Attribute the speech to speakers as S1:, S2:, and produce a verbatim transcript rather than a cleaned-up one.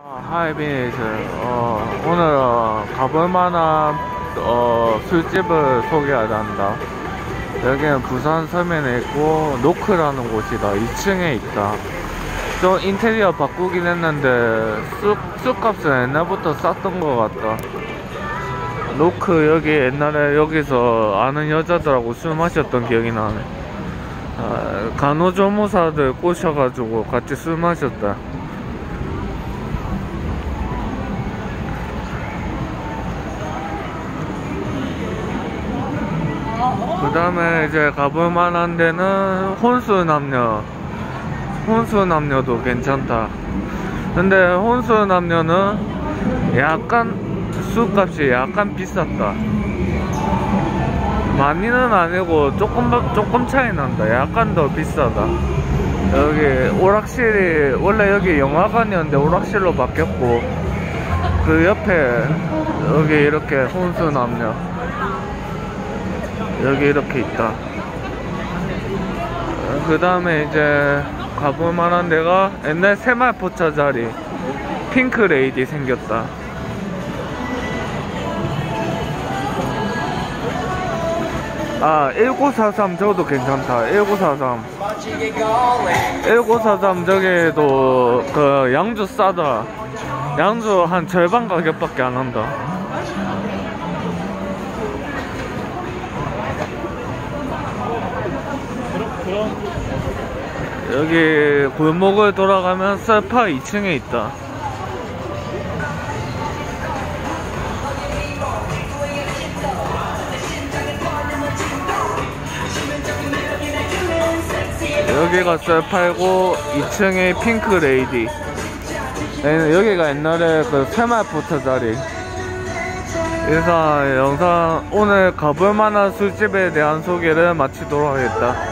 S1: 하이빈에이즈 어, 오늘 가볼 만한 어, 술집을 소개하려 한다. 여기는 부산 서면에 있고 노크라는 곳이다. 이 층에 있다. 좀 인테리어 바꾸긴 했는데 술, 술값은 옛날부터 쌌던 것 같다. 노크 여기 옛날에 여기서 아는 여자들하고 술 마셨던 기억이 나네. 아, 간호조무사들 꼬셔가지고 같이 술 마셨다. 그 다음에 이제 가볼 만한 데는 혼수남녀. 혼수남녀도 괜찮다. 근데 혼수남녀는 약간 술값이 약간 비쌌다. 많이는 아니고 조금 조금 차이 난다. 약간 더 비싸다. 여기 오락실이 원래 여기 영화관이었는데 오락실로 바뀌었고, 그 옆에 여기 이렇게 혼수남녀 여기 이렇게 있다. 그 다음에 이제 가볼 만한 데가 옛날 새말포차 자리 핑크레이디 생겼다. 아, 천구백사십삼 저도 괜찮다. 천구백사십삼 천구백사십삼 저기도 그 양주 싸다. 양주 한 절반 가격밖에 안 한다. 여기 골목을 돌아가면 셀파 이 층에 있다. 여기가 셀파이고 이 층에 핑크레이디. 여기가 옛날에 그 새말포차 자리. 그래서 영상 오늘 가볼만한 술집에 대한 소개를 마치도록 하겠다.